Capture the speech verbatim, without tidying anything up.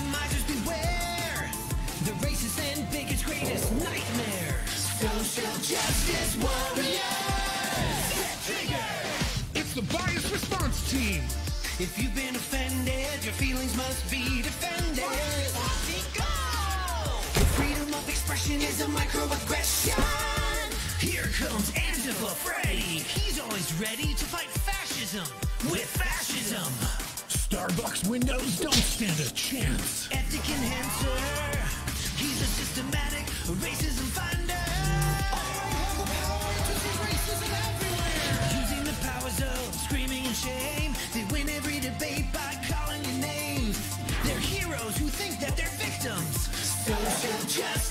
Compromisers beware. The racist and biggest greatest nightmare. Social justice warriors. Get triggered. It's the bias response team. If you've been offended, your feelings must be defended. Go! Freedom of expression is a microaggression. Here comes Antifa Freddy. He's always ready to fight fascism with fascism. Starbucks windows don't stand a chance. Ethic enhancer. He's a systematic racism finder. I have the power to see racism everywhere. Using the powers of screaming and shame, they win every debate by calling your names. They're heroes who think that they're victims. Social justice.